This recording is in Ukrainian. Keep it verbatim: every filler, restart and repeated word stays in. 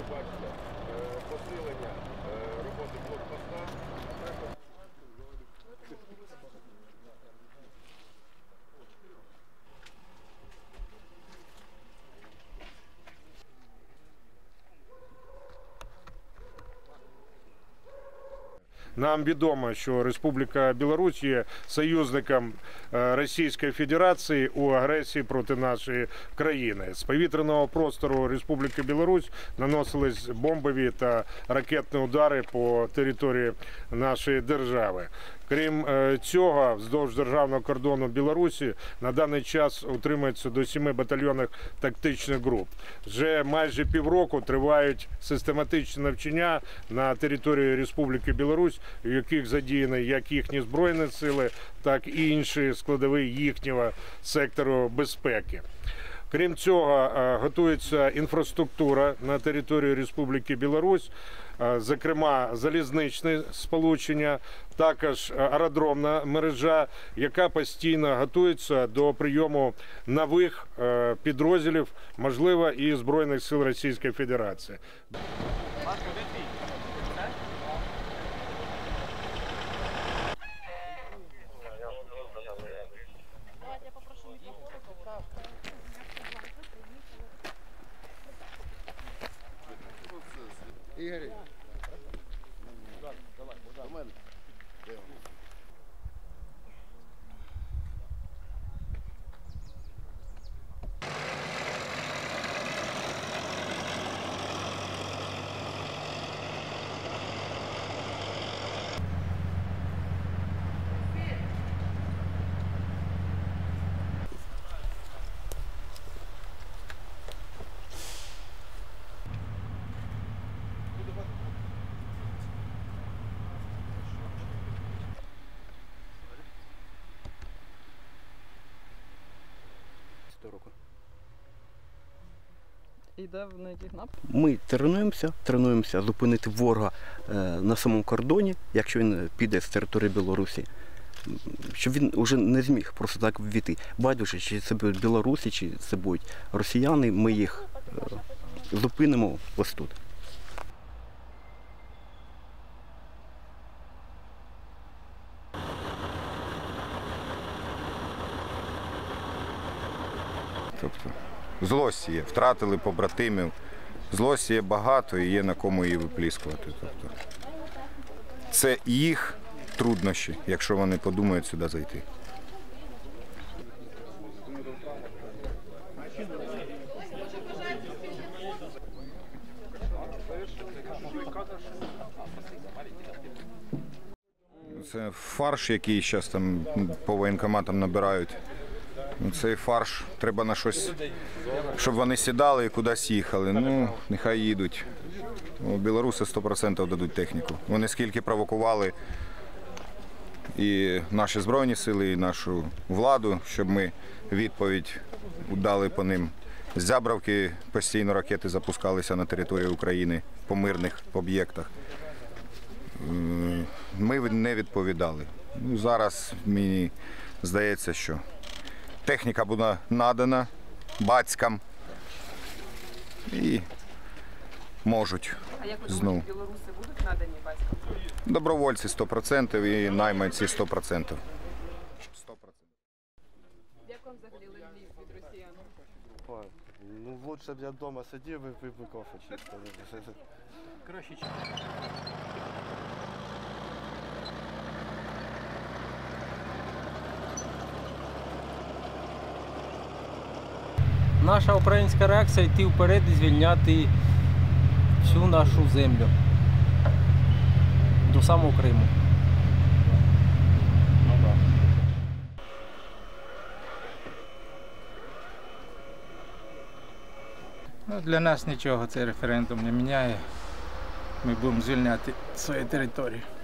бачите, посилення роботи блокпоста. Нам відомо, що Республіка Білорусь є союзником Російської Федерації у агресії проти нашої країни. З повітряного простору Республіки Білорусь наносились бомбові та ракетні удари по території нашої держави. Крім цього, вздовж державного кордону Білорусі на даний час утримується до семи батальйонних тактичних груп. Вже майже півроку тривають систематичні навчання на території Республіки Білорусь, в яких задіяні як їхні збройні сили, так і інші складові їхнього сектору безпеки. Крім цього, готується інфраструктура на території Республіки Білорусь, зокрема залізничне сполучення, також аеродромна мережа, яка постійно готується до прийому нових підрозділів, можливо, і Збройних сил Російської Федерації. Ігор, до мене. І де, на яких напрямках? Ми тренуємося, тренуємося зупинити ворога на самому кордоні, якщо він піде з території Білорусі, щоб він вже не зміг просто так ввійти. Байдуже, чи це будуть білорусі, чи це будуть росіяни, ми їх зупинимо ось тут. Тобто злості є, втратили побратимів, злості є багато і є на кому її випліскувати. Тобто це їх труднощі, якщо вони подумають сюди зайти. Це фарш, який зараз там по воєнкоматам набирають. Цей фарш треба на щось, щоб вони сідали і кудись їхали. Ну, нехай їдуть. Білоруси сто відсотків дадуть техніку. Вони скільки провокували і наші Збройні сили, і нашу владу, щоб ми відповідь дали по ним. З Зябравки постійно ракети запускалися на території України по мирних об'єктах. Ми не відповідали. Ну, зараз мені здається, що техніка буде надана батькам і можуть А як ви знову. думаєте, білоруси будуть надані батькам? Добровольці сто відсотків і найманці сто відсотків. Як вам взагалі ленд-ліз від росіян? Ой, ну лучше б я вдома сидів і випив кофе чисто. Краще Наша українська реакція – йти вперед і звільняти всю нашу землю до самого Криму. Ну, для нас нічого цей референдум не міняє. Ми будемо звільняти свою територію.